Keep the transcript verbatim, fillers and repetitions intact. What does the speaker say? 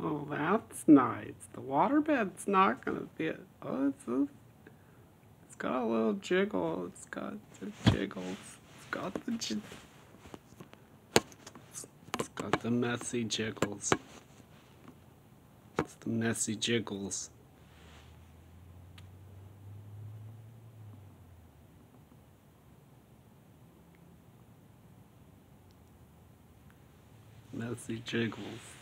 Oh, that's nice. The waterbed's not gonna be a, oh, it's, a, it's got a little jiggle. It's got the jiggles. It's got the j it's, it's got the messy jiggles. It's the messy jiggles. Messy jiggles.